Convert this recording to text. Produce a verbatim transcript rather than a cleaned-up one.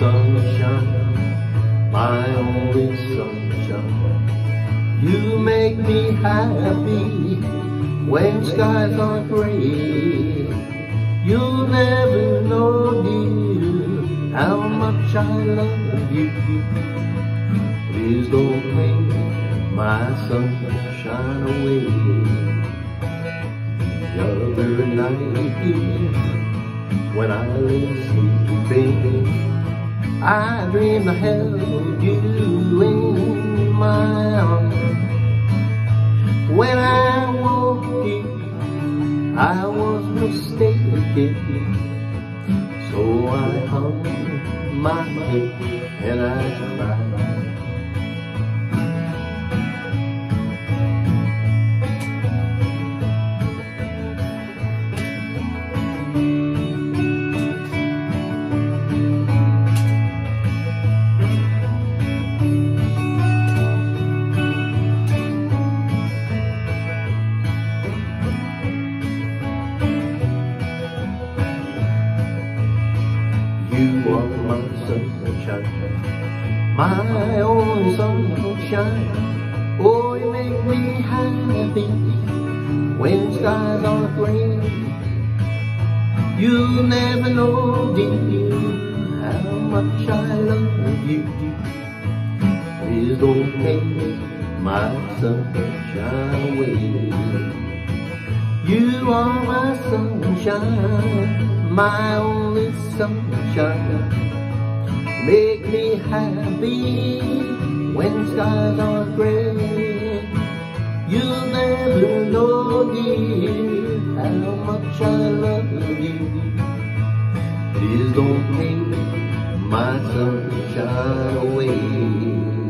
sunshine, my only sunshine. You make me happy when skies are gray. You'll never know, dear, how much I love you. Please don't take my sunshine away. The other night, dear, when I lay sleeping, I dreamed I held you in my arms. When I woke in, I was mistaken, so I hung my head and I cried. You are my sunshine, my only sunshine. Oh, you make me happy when skies are gray. You'll never know, dear, how much I love you. Please don't take my sunshine away. You are my sunshine, my only sunshine. Make me happy when skies are gray. You'll never know, dear, how much I love you. Please don't take my sunshine away.